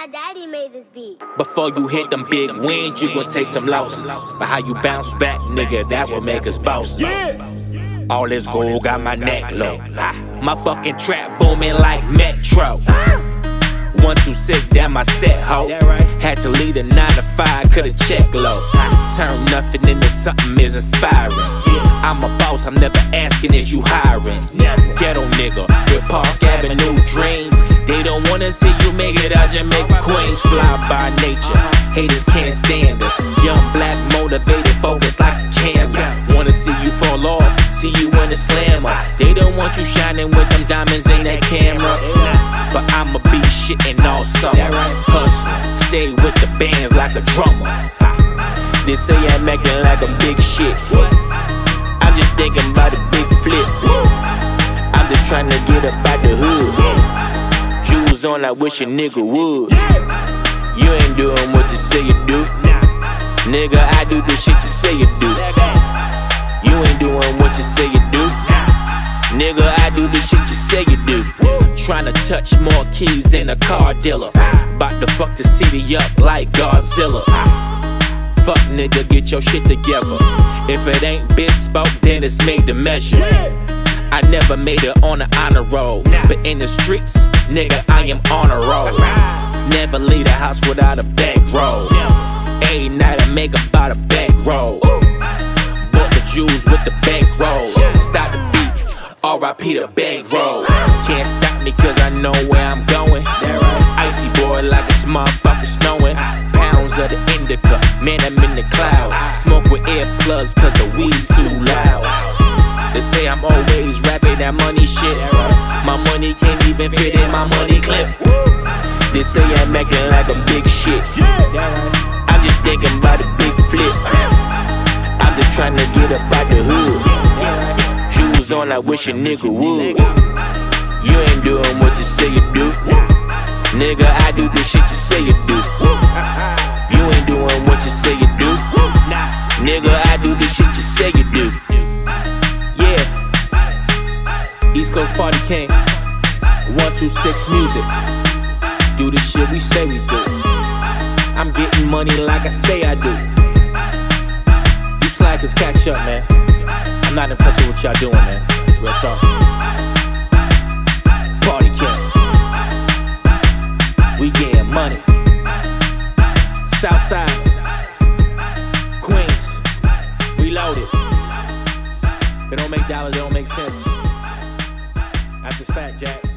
My daddy made this beat. Before you hit them big wins, you gon' take some losses. But how you bounce back, nigga, that's what make us bosses. All this gold got my neck low. My fucking trap booming like Metro. 126 down my set, ho. Had to leave a 9 to 5, could've checked low. Turn nothing into something is inspiring. I'm a boss, I'm never asking is you hiring. Ghetto nigga with Park Avenue dreams. They don't wanna see you make it out Jamaica Queens. Fly by nature, haters can't stand us. Young black motivated, focused like a camera. Wanna see you fall off, see you in the slammer. They don't want you shining with them diamonds in that camera. But I'ma be shitting all summer. Hustling, stay with the bands like a drummer. They say I'm acting like I'm big shit. I'm just thinking about a big flip. I'm just trying to get up out the hood. Jewels on, I wish a nigga would. You ain't doing what you say you do. Nigga, I do the shit you say you do. You ain't doing what you say you do. Nigga, I do the shit you say you do. Tryna touch more keys than a car dealer. Bout to fuck the city up like Godzilla. Fuck nigga, get your shit together. If it ain't bespoke, then it's made to measure. I never made it on the honor roll, but in the streets, nigga, I am on a roll. Never leave the house without a bankroll. Every night I make about a bankroll. Bought the jewels with the bankroll. Stop the beat, R.I.P. the bankroll. Can't stop me cause I know where I'm going. Icy boy like it's motherfucking snowing. Pounds of the indica, man I'm in the clouds. Smoke with earplugs cause the weed too loud. They say I'm always rapping that money shit. My money can't even fit in my money clip. They say I'm acting like a big shit. I'm just thinking about a big flip. I'm just trying to get up out the hood. Shoes on, I wish a nigga would. You ain't doing what you say you do. Nigga, I do the shit you say you do. You ain't doing what you say you do. Nigga, I do the shit you say you do. Yeah, East Coast Party King, 126 music. Do the shit we say we do. I'm getting money like I say I do. You slackers catch up, man. I'm not impressed with what y'all doing, man. Real talk. Party King. We getting money. Southside, Queens, reloaded. If it don't make dollars, it don't make sense. That's a fact, Jack.